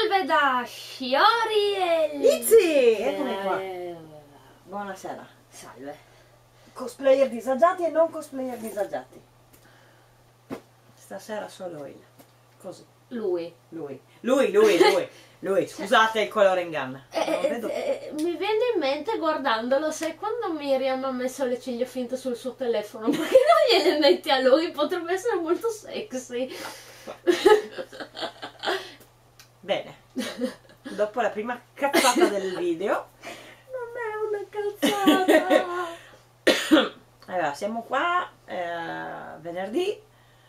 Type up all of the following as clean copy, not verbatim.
Salve da Shiori e Lizzy! Eccomi qua. Buonasera. Salve. Cosplayer disagiati e non cosplayer disagiati. Stasera solo il. Così. Lui. Lui. Scusate il colore inganna. Mi viene in mente guardandolo, sai quando Miriam ha messo le ciglia finte sul suo telefono? Perché non gliele metti a lui? Potrebbe essere molto sexy. Bene. Dopo la prima cazzata del video. Non è una cazzata. Allora, siamo qua venerdì.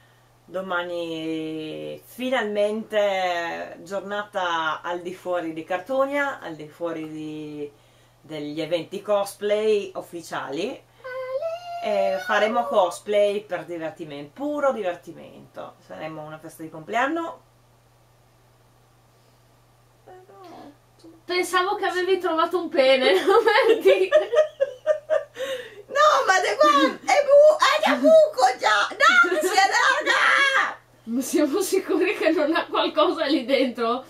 Domani finalmente giornata al di fuori di Cartunia, al di fuori degli eventi cosplay ufficiali. Faremo cosplay per divertimento, puro divertimento. Saremo una festa di compleanno. Pensavo che avevi trovato un pene, non per dire. No, ma de qua è da buco già! No, si allarga! Ma siamo sicuri che non ha qualcosa lì dentro?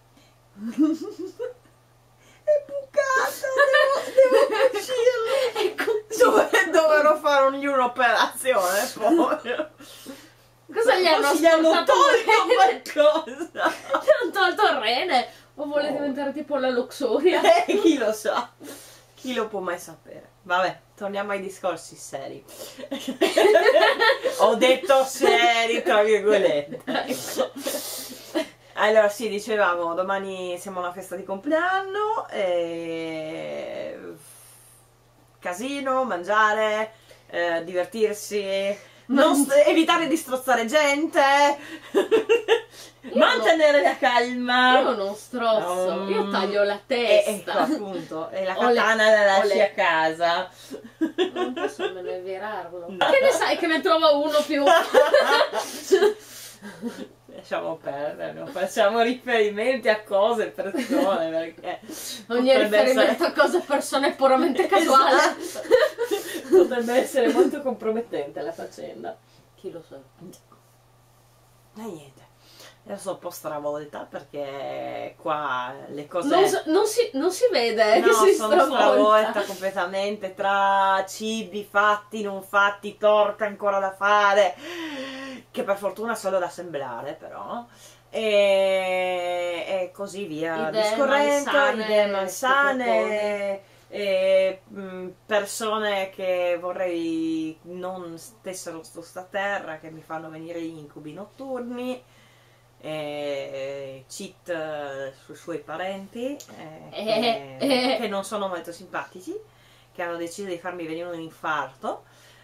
È bucato, devo cucirlo. Dovrò fare un'operazione poi. Cosa gli hanno Forse gli hanno tolto qualcosa. Gli hanno tolto il rene? O vuole diventare tipo la Luxuria? Chi lo sa? Chi lo può mai sapere? Vabbè, torniamo ai discorsi seri. Ho detto seri, tra virgolette. Allora, sì, dicevamo, domani siamo a una festa di compleanno. Casino, mangiare, divertirsi, evitare di strozzare gente. Mantenere la calma. Io non strozzo, io taglio la testa. Ecco, appunto, e la katana la lasci a casa. Non posso nemmeno virarlo. No. Che ne sai che ne trova uno più? Lasciamo perdere, non facciamo riferimenti a cose e persone, perché ogni riferimento a cose e persone è puramente casuale. Esatto. Potrebbe essere molto compromettente la faccenda. Chi lo sa? Niente. Io sono un po' stravolta perché qua le cose non si vede, no, che si sono stravolta stravolta completamente tra cibi fatti, non fatti, torte ancora da fare, che per fortuna solo da assemblare però, e così via discorrendo, idee malsane, persone che vorrei non stessero su sta terra, che mi fanno venire gli incubi notturni, cheat sui suoi parenti che non sono molto simpatici, che hanno deciso di farmi venire un infarto,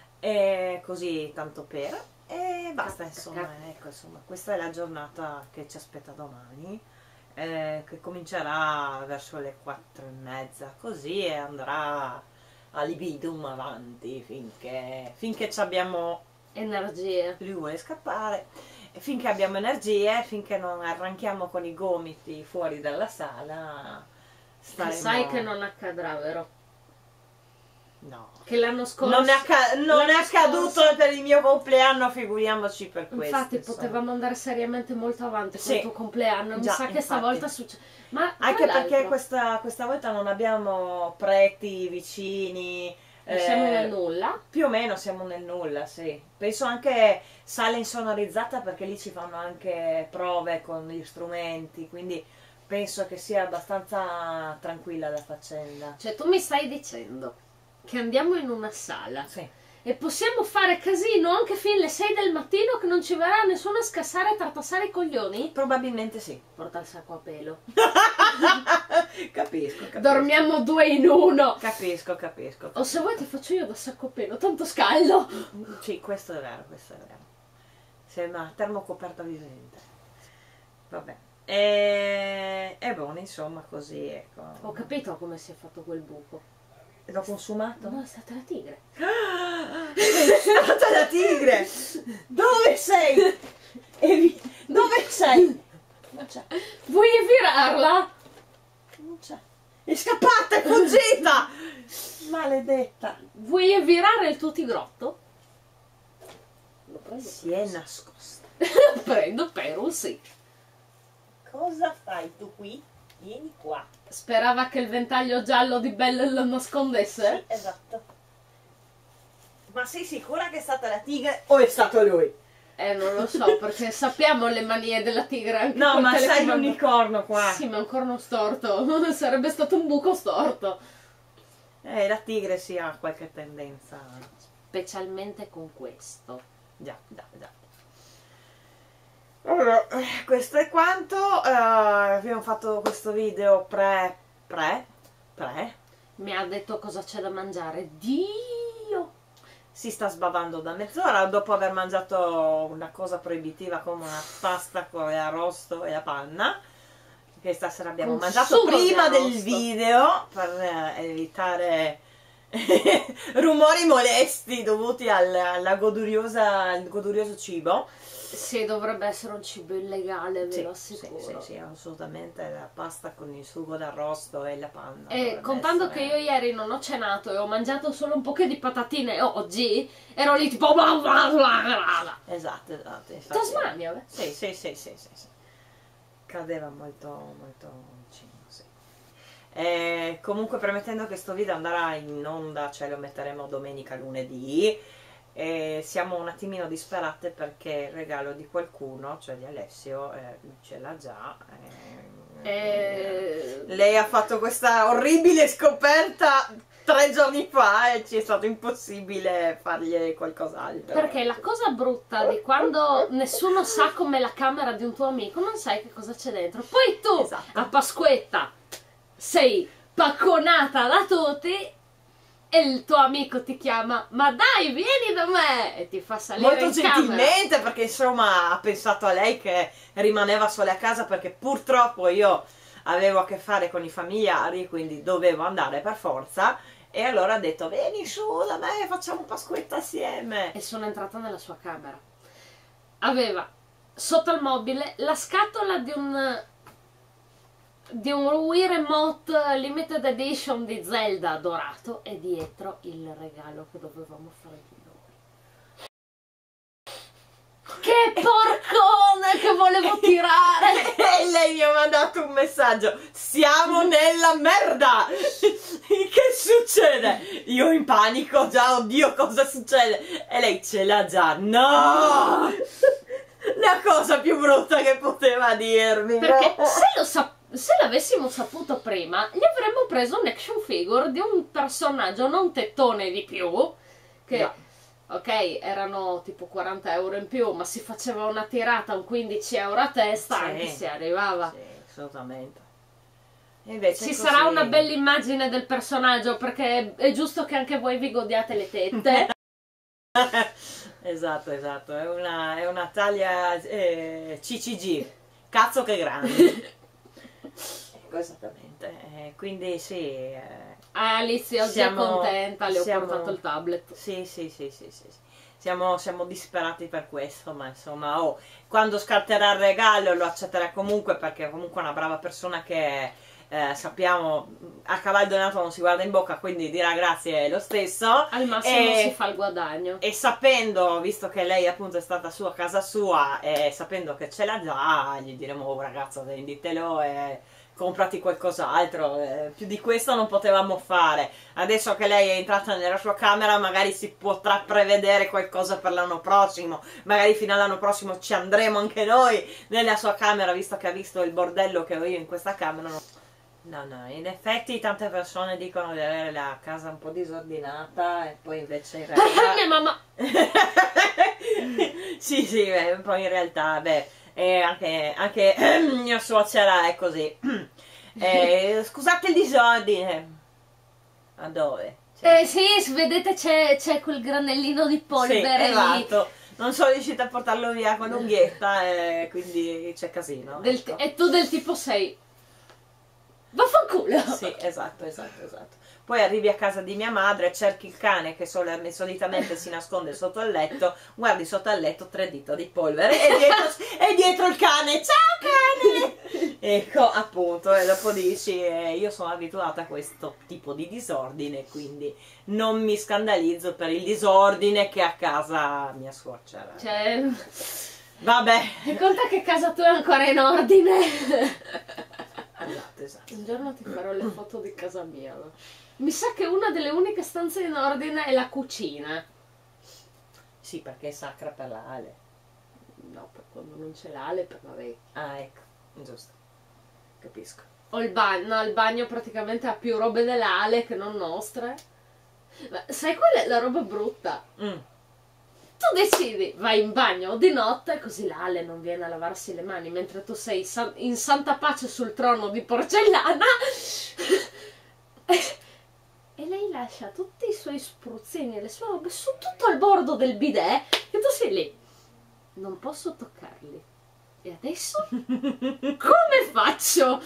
così tanto per, e basta, insomma. Ecco, insomma, questa è la giornata che ci aspetta domani, che comincerà verso le 4:30 così, e andrà a libidum avanti finché ci abbiamo energie. Lui vuole scappare. Finché abbiamo energie, finché non arranchiamo con i gomiti fuori dalla sala, staremo... Sai che non accadrà, vero? No. Che l'anno scorso... Non è accaduto per il mio compleanno, figuriamoci per questo. Infatti insomma. Potevamo andare seriamente molto avanti con sì. il tuo compleanno. Mi sa che stavolta succede... Ma anche perché questa volta non abbiamo preti vicini... siamo nel nulla? Più o meno siamo nel nulla, sì. Penso anche sala insonorizzata, perché lì ci fanno anche prove con gli strumenti, quindi penso che sia abbastanza tranquilla la faccenda. Cioè tu mi stai dicendo che andiamo in una sala, sì, e possiamo fare casino anche fino alle 6 del mattino, che non ci verrà nessuno a scassare e tartassare i coglioni? Probabilmente sì. Porta il sacco a pelo. Capisco. Dormiamo 2 in 1. Capisco. O se vuoi ti faccio io da sacco a pelo, tanto scaldo. Sì, questo è vero. Sembra termocoperta vivente. Vabbè. È buono, insomma, così, ecco. Ho capito come si è fatto quel buco. L'ho consumato? No, è stata la tigre. È stata la tigre! Dove sei? Dove sei? Non c'è. Vuoi virarla? Non c'è. È scappata, è fuggita! Maledetta. Vuoi virare il tuo tigrotto? Lo prendo. Si è nascosta. Prendo per un sì. cosa fai tu qui? Vieni qua. Sperava che il ventaglio giallo di Belle lo nascondesse? Sì, esatto. Ma sei sicura che è stata la tigre o è stato lui? Non lo so, perché sappiamo le manie della tigre anche No, col ma sai telecomando. l'unicorno qua. Sì, ma un corno storto. Sarebbe stato un buco storto. La tigre sì ha qualche tendenza. Specialmente con questo. Già, già, già. Allora, questo è quanto. Abbiamo fatto questo video pre. Mi ha detto cosa c'è da mangiare. Dio! Si sta sbavando da mezz'ora dopo aver mangiato una cosa proibitiva come una pasta con l'arrosto e la panna, che stasera abbiamo Un mangiato sugo di prima del arrosto. video per evitare rumori molesti dovuti al godurioso cibo. Sì, dovrebbe essere un cibo illegale, ve Sì, lo sì, assicuro. sì, assolutamente la pasta con il sugo d'arrosto e la panna. E dovrebbe contando essere- che io ieri non ho cenato e ho mangiato solo un po' di patatine oggi, ero lì tipo bla bla bla bla. Esatto, esatto. infatti- Tasmania, beh. Sì. Cadeva molto, molto vicino, sì. Comunque, premettendo che sto video andrà in onda, cioè lo metteremo domenica, lunedì, siamo un attimino disperate perché il regalo di qualcuno, cioè di Alessio, ce l'ha già. Lei ha fatto questa orribile scoperta 3 giorni fa e ci è stato impossibile fargli qualcos'altro. Perché la cosa brutta di quando nessuno sa com'è la camera di un tuo amico, non sai che cosa c'è dentro. Poi tu, Esatto. a Pasquetta, sei pacconata da tutti e il tuo amico ti chiama, ma dai, vieni da me! E ti fa salire Molto in camera. gentilmente, perché insomma ha pensato a lei che rimaneva sola a casa, perché purtroppo io avevo a che fare con i familiari, quindi dovevo andare per forza, e allora ha detto vieni su da me, facciamo Pasquetta assieme. E sono entrata nella sua camera. Aveva sotto al mobile la scatola di un Wii Remote Limited Edition di Zelda dorato e dietro il regalo che dovevamo fare di noi. Che porcone che volevo tirare! E lei mi ha mandato un messaggio: siamo nella merda! Che succede? Io in panico, già, oddio, cosa succede? E lei ce l'ha già. No! La cosa più brutta che poteva dirmi. Perché no? se l'avessimo saputo prima, gli avremmo preso un action figure di un personaggio non tettone di più, che No. ok, erano tipo 40 euro in più, ma si faceva una tirata un 15 euro a testa, Sì. anche se arrivava. Sì, assolutamente. E invece Ci così- sarà una bella immagine del personaggio, perché è giusto che anche voi vi godiate le tette. Esatto, è una taglia CCG, cazzo che grande. Ecco, esattamente. Quindi sì. Alice oggi è contenta, le ho portato il tablet. Sì. Siamo disperati per questo, ma insomma, quando scatterà il regalo lo accetterà comunque, perché comunque è una brava persona che sappiamo, a cavallo nato non si guarda in bocca, quindi dirà grazie lo stesso. Al massimo si fa il guadagno. E sapendo, visto che lei appunto è stata su a casa sua, e sapendo che ce l'ha già, gli diremo: oh ragazzo, venditelo e comprati qualcos'altro. Più di questo non potevamo fare. Adesso che lei è entrata nella sua camera, magari si potrà prevedere qualcosa per l'anno prossimo. Magari fino all'anno prossimo ci andremo anche noi nella sua camera, visto che ha visto il bordello che ho io in questa camera. No, in effetti tante persone dicono di avere la casa un po' disordinata e poi invece in realtà... Mia mamma! sì, beh, poi in realtà, anche mia suocera è così. Scusate il disordine. Ma dove? Sì, vedete c'è quel granellino di polvere sì, esatto. Non sono riuscita a portarlo via con l'unghietta, quindi c'è casino. Ecco. E tu del tipo sei... Vaffanculo! Sì, esatto. Poi arrivi a casa di mia madre, cerchi il cane che solitamente si nasconde sotto il letto, guardi sotto al letto 3 dita di polvere e dietro il cane. Ciao cane! Ecco, appunto, e dopo dici, io sono abituata a questo tipo di disordine, quindi non mi scandalizzo per il disordine che ha a casa mia suocera. Cioè... Vabbè. E conta che casa tua è ancora in ordine. Esatto. Un giorno ti farò le foto di casa mia. Mi sa che una delle uniche stanze in ordine è la cucina. Sì, perché è sacra per la Ale. No, per quando non c'è l'ale, per la vecchia. Ah, ecco, giusto. Capisco. Ho il bagno, no, il bagno praticamente ha più robe della Ale che non nostre. Ma sai qual è la roba brutta? Tu decidi, vai in bagno di notte, così la Ale non viene a lavarsi le mani mentre tu sei in santa pace sul trono di porcellana. E lei lascia tutti i suoi spruzzini e le sue robe su tutto il bordo del bidet e tu sei lì. Non posso toccarli. E adesso? Come faccio?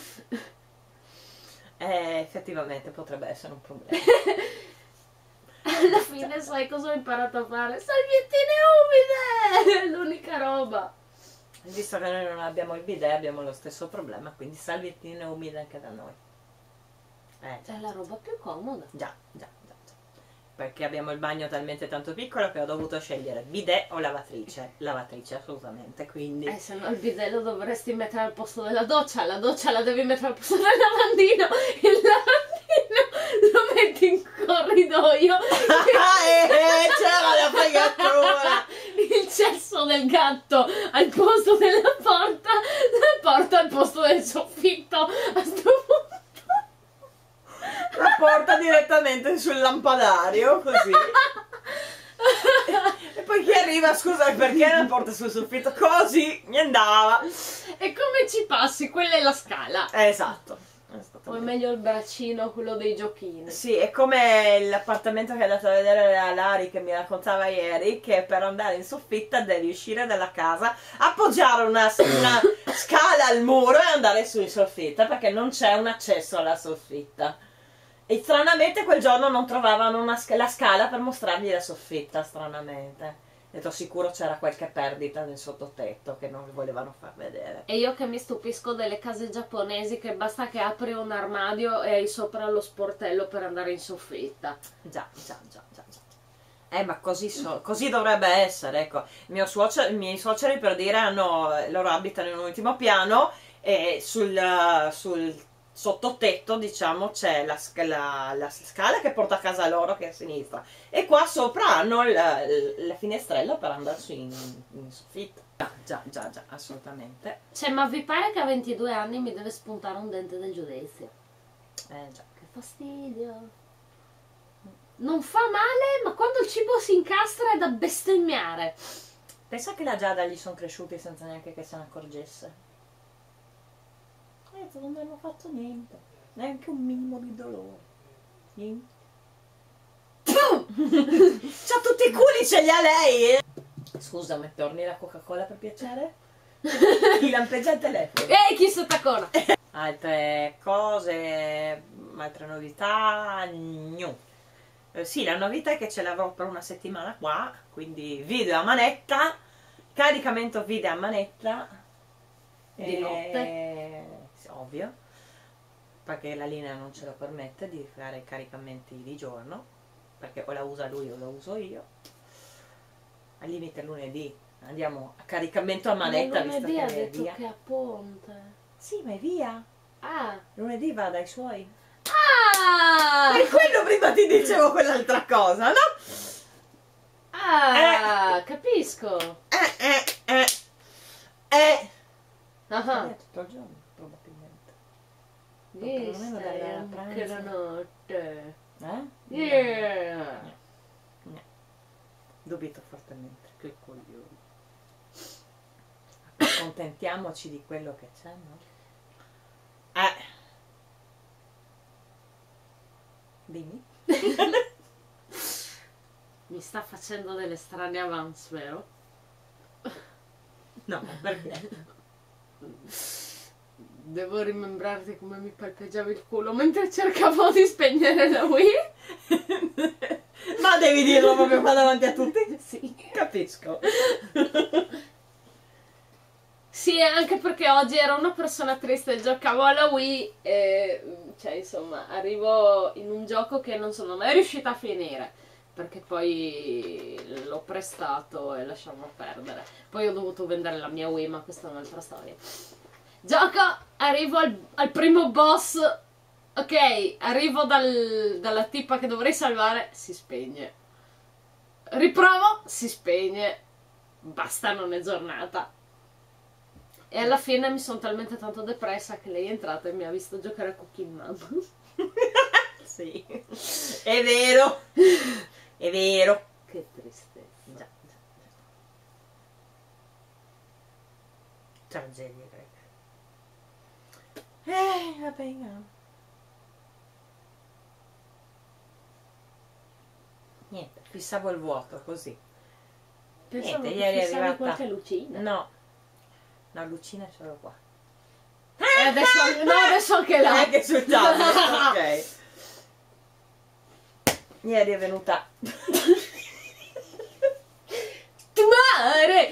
Effettivamente potrebbe essere un problema. Alla fine sai cosa ho imparato a fare? Salviettine umide! È l'unica roba. Visto che noi non abbiamo il bidet, abbiamo lo stesso problema, quindi salviettine umide anche da noi. È la roba più comoda. Già. Perché abbiamo il bagno talmente tanto piccolo che ho dovuto scegliere bidet o lavatrice. Lavatrice assolutamente, quindi... Se no il bidet lo dovresti mettere al posto della doccia, la doccia la devi mettere al posto del lavandino, il lavandino lo metti in corridoio. C'era la fregatura! Il cesso del gatto al posto della porta, la porta al posto del soffitto. A sto punto la porta direttamente sul lampadario, così. E poi chi arriva, scusa, perché la porta sul soffitto? Così mi andava. E come ci passi? Quella è la scala. Esatto. O è meglio il braccino, quello dei giochini. Sì, è come l'appartamento che è andato a vedere a Lari, che mi raccontava ieri, che per andare in soffitta devi uscire dalla casa, appoggiare una scala al muro e andare su in soffitta, perché non c'è un accesso alla soffitta. E stranamente quel giorno non trovavano la scala per mostrargli la soffitta, stranamente. Ho detto sicuro c'era qualche perdita nel sottotetto che non volevano far vedere. E io che mi stupisco delle case giapponesi che basta che apri un armadio e hai sopra lo sportello per andare in soffitta. Già. Ma così dovrebbe essere, ecco. I miei suoceri, per dire, loro abitano in un ultimo piano e sul sottotetto, diciamo, c'è la scala che porta a casa loro, che è a sinistra, e qua sopra hanno la finestrella per andare su in soffitta. Già, assolutamente. Cioè, ma vi pare che a 22 anni mi deve spuntare un dente del giudizio? Già. Che fastidio. Non fa male, ma quando il cibo si incastra è da bestemmiare. Pensa che la Giada gli sono cresciuti senza neanche che se ne accorgesse. Non mi hanno fatto niente, neanche un minimo di dolore. Niente. C'ha tutti i culi, ce li ha lei! Scusa, mi torni la Coca-Cola per piacere? Ti lampeggia il telefono. Chi sottacona? Altre cose, altre novità? No. Sì, la novità è che ce l'avrò per una settimana qua, quindi video a manetta, caricamento video a manetta. Di notte? Ovvio, perché la linea non ce lo permette di fare caricamenti di giorno, perché o la usa lui o la uso io. Al limite lunedì andiamo a caricamento a manetta, visto che ha è detto via. che è a Ponte. Sì, ma è via. Ah. Lunedì va dai suoi. Ah! Per quello prima ti dicevo quell'altra cosa, no? Ah, capisco. Ah. Tutto il giorno, probabilmente. Perlomeno dalle anche la notte. Yeah. Dubito fortemente. Che coglioni. Accontentiamoci di quello che c'è, no? Dimmi. Mi sta facendo delle strane avance, vero? No, perché? Devo rimembrarti come mi palpeggiavi il culo mentre cercavo di spegnere la Wii. Ma devi dirlo proprio qua davanti a tutti? Sì. Capisco. Sì, anche perché oggi ero una persona triste e giocavo alla Wii e, cioè, insomma, arrivo in un gioco che non sono mai riuscita a finire. perché poi l'ho prestato e lasciamo perdere. Poi ho dovuto vendere la mia Wii, ma questa è un'altra storia. Gioco, arrivo al primo boss. Ok, arrivo dalla tipa che dovrei salvare, si spegne. Riprovo, si spegne. Basta, non è giornata. E alla fine mi sono talmente tanto depressa che lei è entrata e mi ha visto giocare a Cooking Mama. Sì, è vero, è vero. Che tristezza. Già. Tragedia greca. Va bene. Niente, fissavo il vuoto così. Pensavo Niente, che ieri è fissavi arrivata qualche lucina. No, Lucina è solo qua. E adesso anche là. Anche sul tablet, ok. Ieri è venuta Tu mare!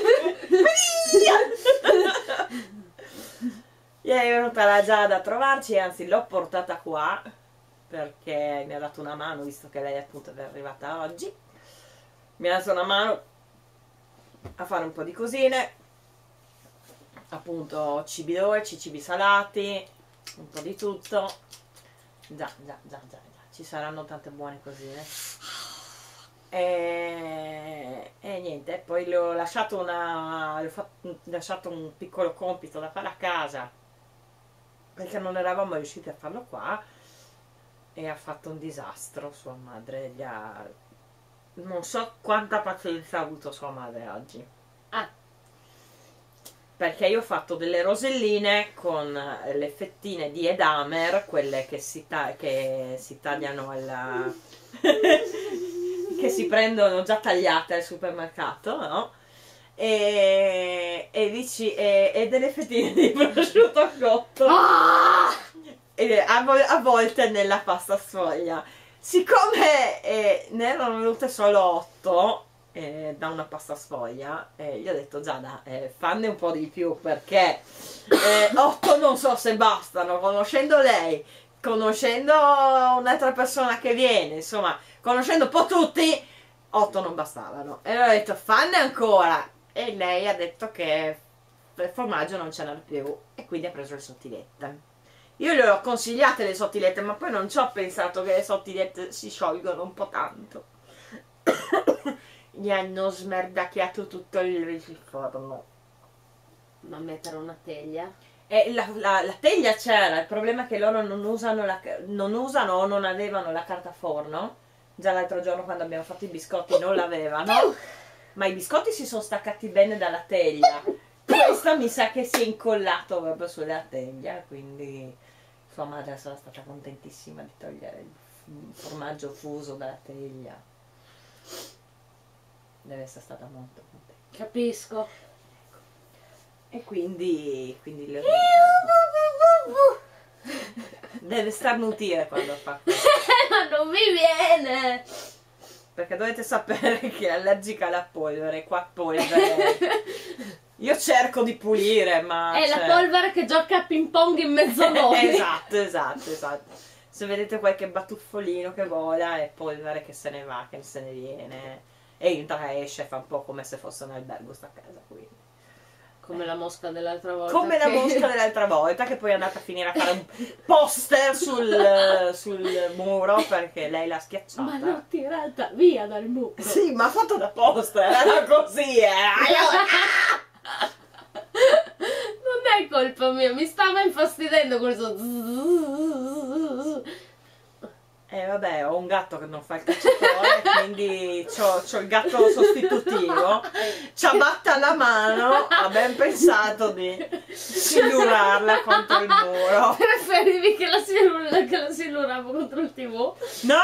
Ieri è venuta la Giada a trovarci, anzi l'ho portata qua perché mi ha dato una mano, visto che lei appunto è arrivata oggi. Mi ha dato una mano a fare un po' di cosine, appunto cibi dolci, cibi salati, un po' di tutto. Già, ci saranno tante buone cosine. E niente, poi le ho lasciato lasciato un piccolo compito da fare a casa perché non eravamo riusciti a farlo qua, e ha fatto un disastro. Sua madre non so quanta pazienza ha avuto sua madre oggi. Perché io ho fatto delle roselline con le fettine di Edamer, quelle che si tagliano che si prendono già tagliate al supermercato, no? E delle fettine di prosciutto cotto avvolte nella pasta sfoglia. Siccome ne erano venute solo 8 da una pasta sfoglia, gli ho detto Giada, fanne un po' di più, perché 8 non so se bastano, conoscendo lei, conoscendo un'altra persona che viene, insomma, conoscendo un po' tutti, 8 non bastavano. E ho detto fanne ancora, e lei ha detto che il formaggio non ce n'era più, e quindi ha preso le sottilette. Io le ho consigliate le sottilette, ma poi non ci ho pensato che le sottilette si sciolgono un po' tanto. Gli hanno smerdacchiato tutto il forno. Ma mettere una teglia? La teglia c'era, il problema è che loro non usano o non avevano la carta forno. Già l'altro giorno quando abbiamo fatto i biscotti non l'avevano, ma i biscotti si sono staccati bene dalla teglia. Questo mi sa che si è incollato proprio sulla teglia, quindi sua madre sarà stata contentissima di togliere il formaggio fuso dalla teglia. Deve essere stata molto contenta. Capisco. E quindi deve starnutire quando fa questo. Ma non mi viene! Perché dovete sapere che è allergica alla polvere. Qua polvere. Io cerco di pulire, ma è la polvere che gioca a ping pong in mezzo a noi. Esatto. Se vedete qualche batuffolino che vola, è polvere che se ne va, che se ne viene. E entra e esce, fa un po' come se fosse un albergo sta casa, quindi. Come la mosca dell'altra volta. Come la mosca dell'altra volta, che poi è andata a finire a fare un poster sul muro perché lei l'ha schiacciata. Ma l'ho tirata via dal muro. Sì, ma fatto da poster, era così, Non è colpa mia, mi stava infastidendo questo vabbè, ho un gatto che non fa il cacciatore, quindi c'ho il gatto sostitutivo. Ciabatta alla mano, ha ben pensato di silurarla contro il muro. Preferivi che la siluravo contro il TV? No!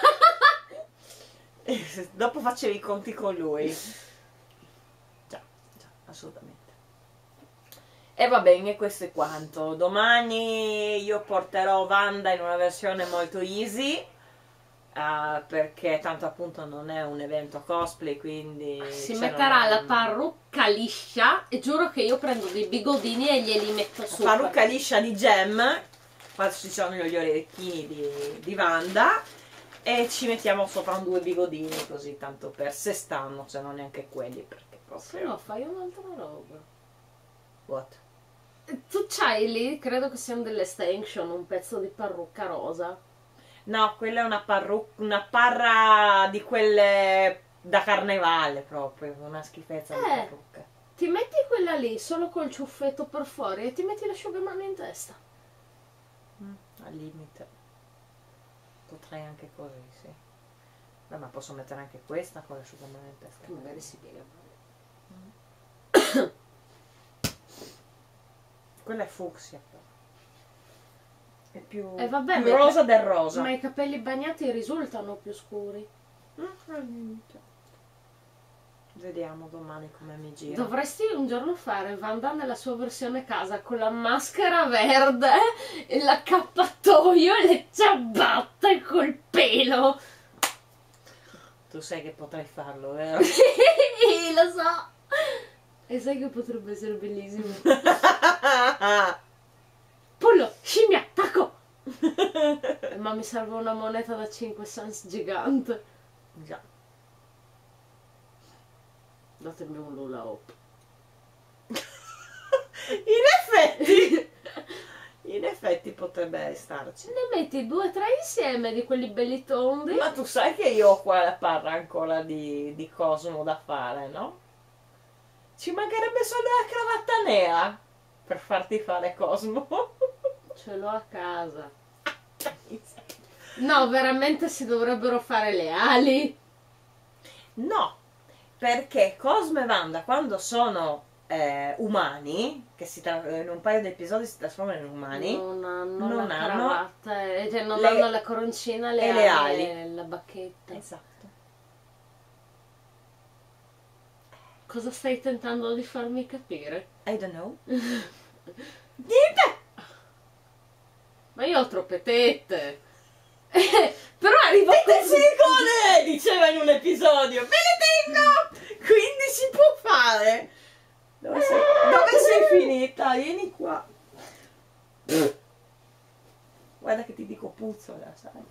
Dopo facevi i conti con lui. Già, assolutamente. E va bene, questo è quanto. Domani io porterò Wanda in una versione molto easy, perché tanto appunto non è un evento cosplay, quindi si metterà la parrucca liscia e giuro che io prendo dei bigodini e glieli metto su. Parrucca liscia di Gem, qua ci sono gli orecchini di Wanda, E ci mettiamo sopra 2 bigodini così, tanto per se stanno, se non neanche quelli, perché proprio... Se no, fai un'altra roba. What? Tu c'hai lì, credo che siano delle extension, un pezzo di parrucca rosa. No, quella è una parra di quelle da carnevale proprio, una schifezza di parrucca. Ti metti quella lì, solo col ciuffetto per fuori, e ti metti l'asciugamano in testa. Al limite. Potrei anche così, sì. Beh, ma posso mettere anche questa con l'asciugamano in testa. Che magari si piega. Quella è fucsia. È più, vabbè, più rosa del rosa. Ma i capelli bagnati risultano più scuri. Vediamo domani come mi gira. Dovresti un giorno fare Wanda nella sua versione casa con la maschera verde e l'accappatoio e le ciabatte col pelo. Tu sai che potrei farlo, vero? Lo so. E sai che potrebbe essere bellissimo. Pollo, scimmia, tacco. Ma mi serve una moneta da 5 cents gigante. Già. Datemi un lula hop. In effetti potrebbe starci. Ne metti 2 o 3 insieme di quelli belli tondi. Ma tu sai che io ho qua la parra ancora di Cosmo da fare, no? Ci mancherebbe solo la cravatta nera per farti fare Cosmo. Ce l'ho a casa. No, veramente si dovrebbero fare le ali. No, perché Cosmo e Wanda quando sono umani, che in un paio di episodi si trasformano in umani, non hanno non la hanno cravatta, cioè non hanno la coroncina, le ali e la bacchetta. Esatto. Cosa stai tentando di farmi capire? I don't know. Niente! Ma io ho troppe tette. Però arrivo a silicone, diceva in un episodio. Me le tengo! Quindi si può fare. Dove sei finita? Vieni qua. Guarda che ti dico puzzola, sai.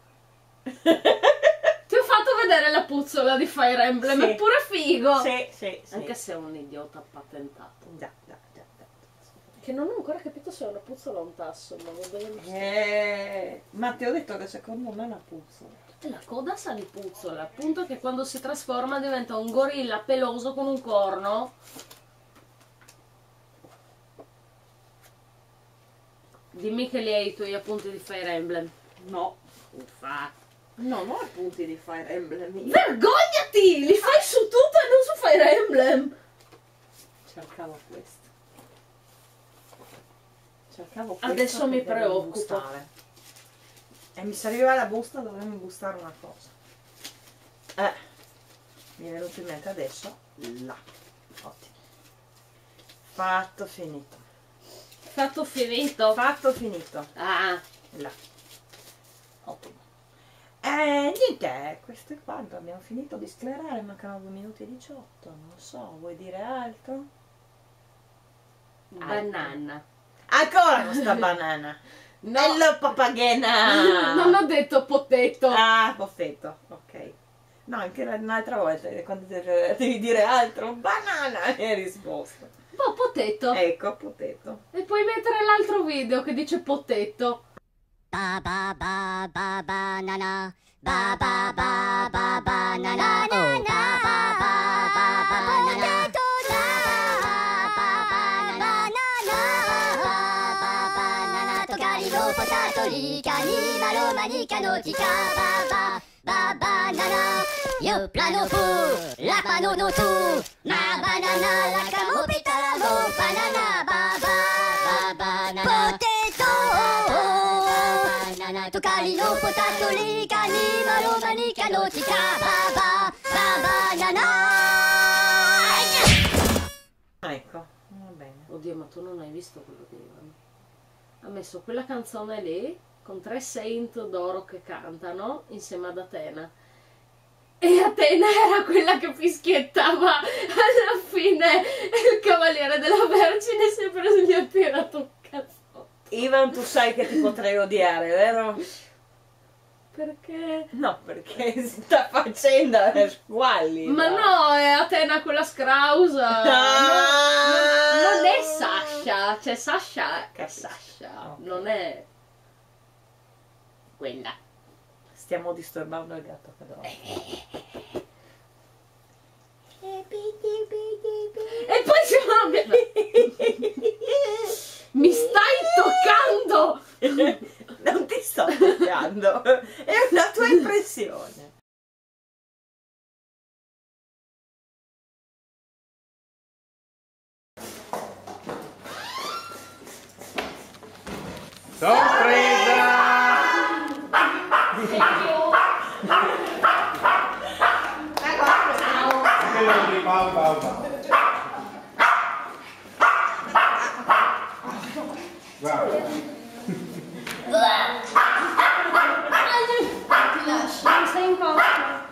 Ti ho fatto vedere la puzzola di Fire Emblem, Sì. è pure figo. Sì. Anche se è un idiota patentato. Già. Che non ho ancora capito se è una puzzola o un tasso, ma va bene. Ma ti ho detto che secondo me è una puzzola. La coda sa di puzzola, appunto che quando si trasforma diventa un gorilla peloso con un corno. Dimmi che li hai i tuoi appunti di Fire Emblem. No. Uffa. No, non appunti di Fire Emblem. Vergognati! Li fai su tutto e non su Fire Emblem! Cercavo questo. Adesso mi preoccupo. E mi serviva la busta, dovremmo bustare una cosa. Mi è venuto in mente adesso. Là. Ottimo. Fatto finito. Fatto finito. Fatto finito. Ah. Là. Ottimo. Niente, questo è quanto. Abbiamo finito di sclerare, mancano 2 minuti e 18. Non so, vuoi dire altro? Banana. Ancora questa banana. No. Hello papaghena. Non ho detto potetto. Ah, potetto, ok. No, anche un'altra volta, quando devi dire altro, banana, hai risposto. Boh, potetto. Ecco, potetto. E puoi mettere l'altro video che dice potetto. Ba ba ba ba banana. Ba ba ba ba banana. Oh, ba ba ba ba banana. Yo plano fu, la pano no tu, ma banana la camopita la mo banana ba banana potato banana to cari no potato li cani maroma ni canotica ba banana. Ecco, va bene. Oddio, ma tu non hai visto quello di Ivan? Ha messo quella canzone lì con 3 saint d'oro che cantano insieme ad Atena. E Atena era quella che fischiettava alla fine, il cavaliere della Vergine si è preso gli ha tirato un cazzo. Ivan, tu sai che ti potrei odiare, vero? Perché? No, perché si sta facendo squalli. Ma no, è Atena quella scrausa. Non è Sasha. Cioè Sasha è Sasha. Ok. Non è quella. Stiamo disturbando il gatto che dorme. E poi siamo... Mi stai toccando! Non ti sto toccando, è una tua impressione. Sorpresa! Pau, pau, pau. Guarda. Non sei in posto.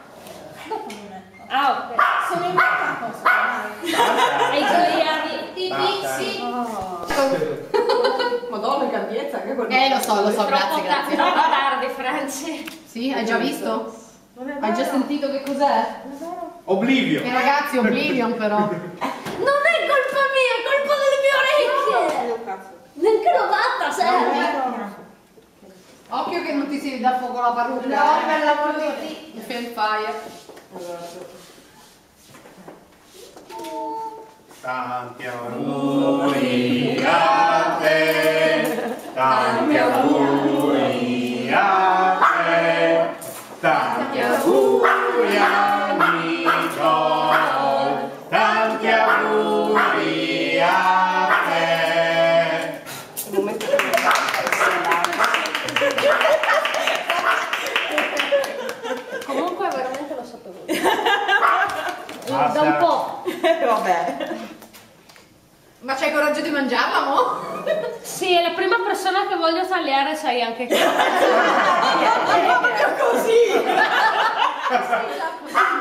Ah, ok. Sono in a posto. Hai gioielli. Madonna, che ampiezza, che quello. Lo so, grazie. Troppo tardi, Franci. Sì, hai già visto? Hai già sentito che cos'è? Oblivio. Ragazzi, Oblivion però. Non è colpa mia, è colpa delle mie orecchie. Neanche l'ho fatta, serve. Occhio che non ti si dà fuoco la parrucca. No, per l'amor di Il Fanfire. Tanti auguri a te, tanti auguri a te, tanti auguri amico, tanti auguri a te. Comunque veramente lo sottovaluto. Da Basta. un po'. Vabbè. Ma c'hai coraggio di mangiarla, mo? Sì, è la prima persona che voglio tagliare, sai anche che. È proprio così.